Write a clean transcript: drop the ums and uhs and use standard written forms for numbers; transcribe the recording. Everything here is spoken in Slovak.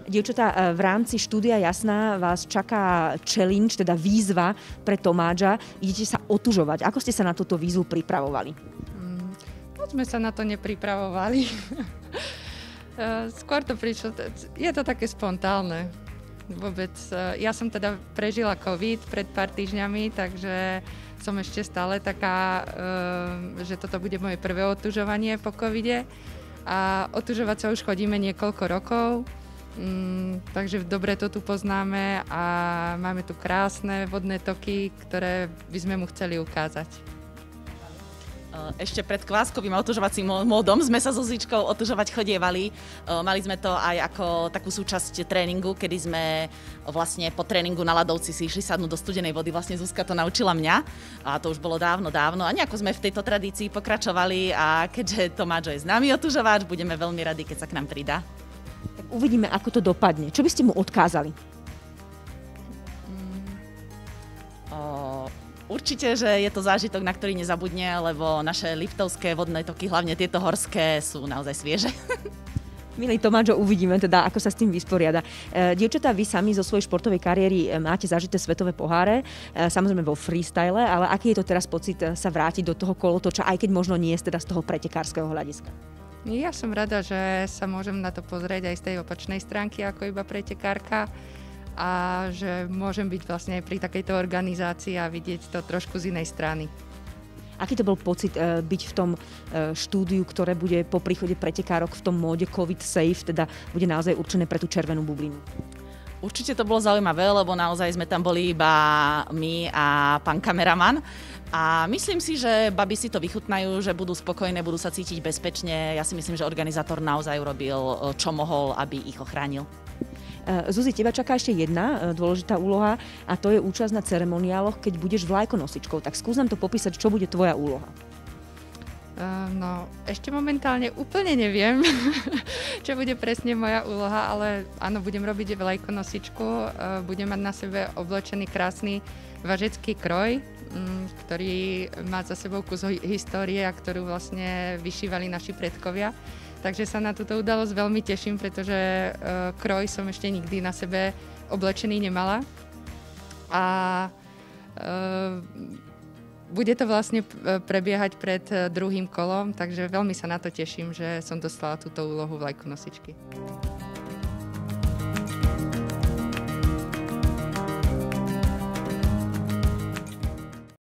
Dievčatá, v rámci štúdia Jasná vás čaká challenge, teda výzva pre Tomáča. Idete sa otužovať. Ako ste sa na túto výzvu pripravovali? Moc sme sa na to nepripravovali. Skôr to prišlo, je to také spontánne. Vôbec, ja som teda prežila COVID pred pár týždňami, takže som ešte stále taká, že toto bude moje prvé otužovanie po covide. A otužovať sa už chodíme niekoľko rokov. Takže dobre to tu poznáme a máme tu krásne vodné toky, ktoré by sme mu chceli ukázať. Ešte pred kváskovým otužovacím módom sme sa so Zuzíčkou otužovať chodievali. Mali sme to aj ako takú súčasť tréningu, kedy sme vlastne po tréningu na ľadovci si išli sadnúť do studenej vody. Vlastne Zuzka to naučila mňa a to už bolo dávno. A nejako sme v tejto tradícii pokračovali a keďže Tomáčo je s nami otužovač, budeme veľmi radi, keď sa k nám pridá. Tak uvidíme, ako to dopadne. Čo by ste mu odkázali? Určite, že je to zážitok, na ktorý nezabudne, lebo naše liptovské vodné toky, hlavne tieto horské, sú naozaj svieže. Milý Tomáčo, uvidíme teda, ako sa s tým vysporiada. Dievčatá, vy sami zo svojej športovej kariéry máte zažité svetové poháre, samozrejme vo freestyle, ale aký je to teraz pocit sa vrátiť do toho kolotoča, aj keď možno nie je teda z toho pretekárskeho hľadiska? Ja som rada, že sa môžem na to pozrieť aj z tej opačnej stránky, ako iba pretekárka. A že môžem byť vlastne aj pri takejto organizácii a vidieť to trošku z inej strany. Aký to bol pocit byť v tom štúdiu, ktoré bude po príchode pretekárok v tom móde COVID safe, teda bude naozaj určené pre tú červenú bublinu? Určite to bolo zaujímavé, lebo naozaj sme tam boli iba my a pán kameraman. A myslím si, že baby si to vychutnajú, že budú spokojné, budú sa cítiť bezpečne. Ja si myslím, že organizátor naozaj urobil, čo mohol, aby ich ochránil. Zuzi, teba čaká ešte jedna dôležitá úloha a to je účasť na ceremoniáloch, keď budeš vlajkonosičkou. Tak skús nám to popísať, čo bude tvoja úloha. No, ešte momentálne úplne neviem, čo bude presne moja úloha, ale áno, budem robiť vlajkonosičku, budem mať na sebe oblečený krásny važecký kroj, ktorý má za sebou kus histórie a ktorú vlastne vyšívali naši predkovia. Takže sa na túto udalosť veľmi teším, pretože kroj som ešte nikdy na sebe oblečený nemala. A bude to vlastne prebiehať pred druhým kolom, takže veľmi sa na to teším, že som dostala túto úlohu vlajkonosičky.